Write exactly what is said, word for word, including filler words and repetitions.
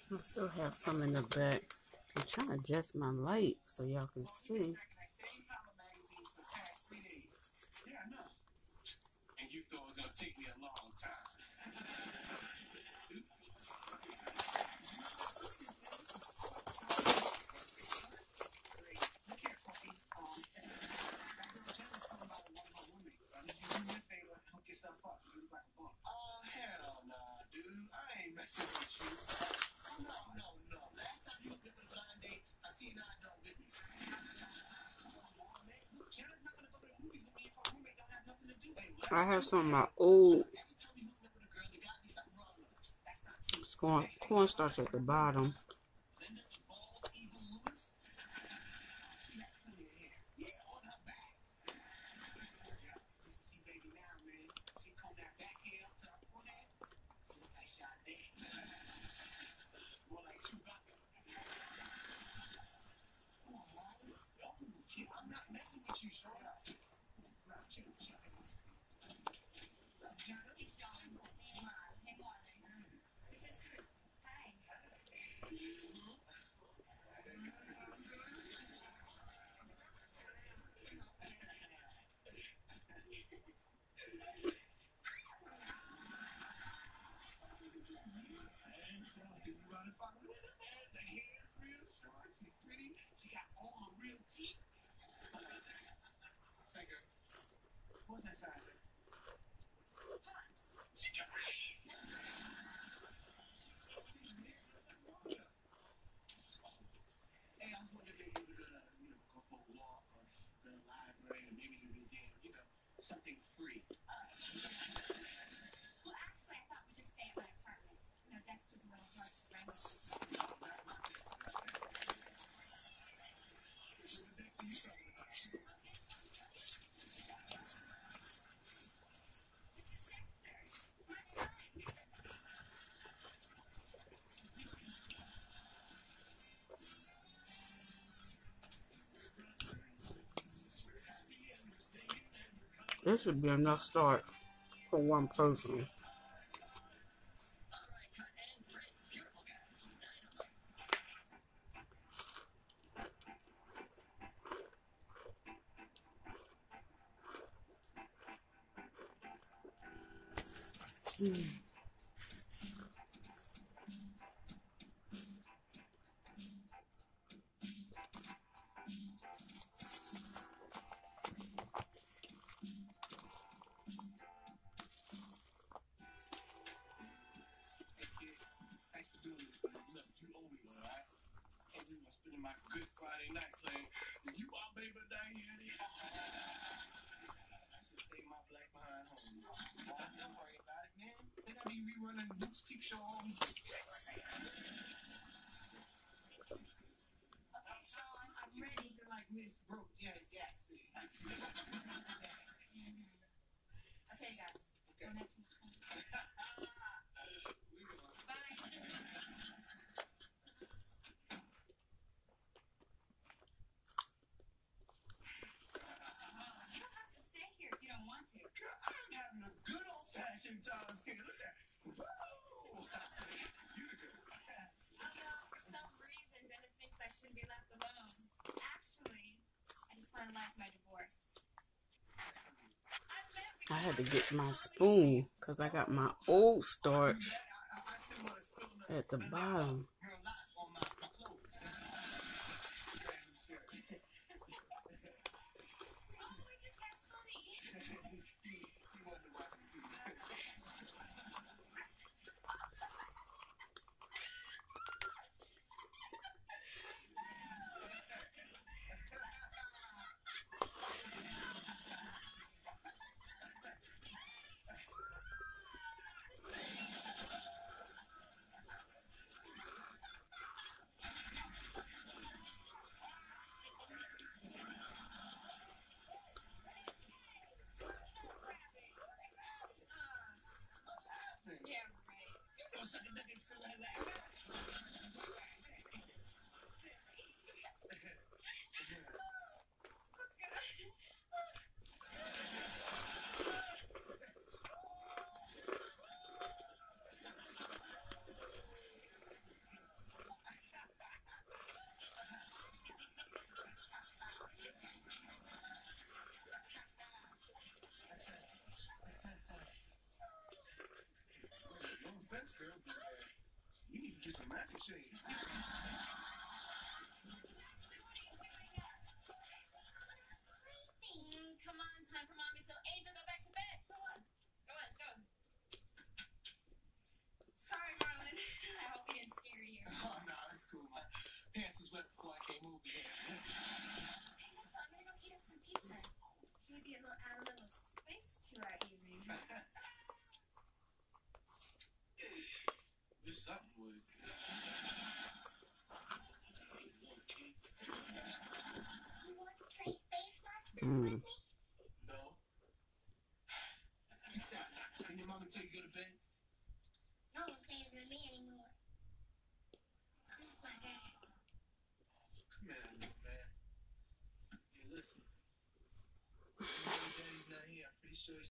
I still have some in the back. I'm trying to adjust my light so y'all can see. I have some of my old corn cornstarch at the bottom. Something free. Well, actually, I thought we'd just stay at my apartment. You know, Dexter's a little hard to rent. This should be enough starch for one person. Mm. My good Friday night playing. You all baby down here. I should stay my black behind home. Oh, don't worry about it, man. They gotta be rerunning Luke's Peep Show all week. I'm Sean. I'm ready to like Miss Brooke Janet Jackson. Okay, guys. Don't have too much fun. Be left alone. Actually, I just finalized my divorce. I had to get my spoon because I got my old starch at the bottom. dramatic change. Come on, time for mommy. So Angel, go back to bed. Go on. Go on, go. Sorry, Marlon. I hope he didn't scare you. Oh, no, that's cool. My pants was wet before I came over here. Hey, listen, I'm gonna go heat up some pizza. Maybe a little add a little spice to our evening. Wish something would. You want to play Space Monster Mm. with me? No. Stop. Didn't your mama tell you to go to bed? No one plays with me anymore. I miss my dad. Come here, little man. Hey, listen. Daddy's not here. I'm pretty sure he's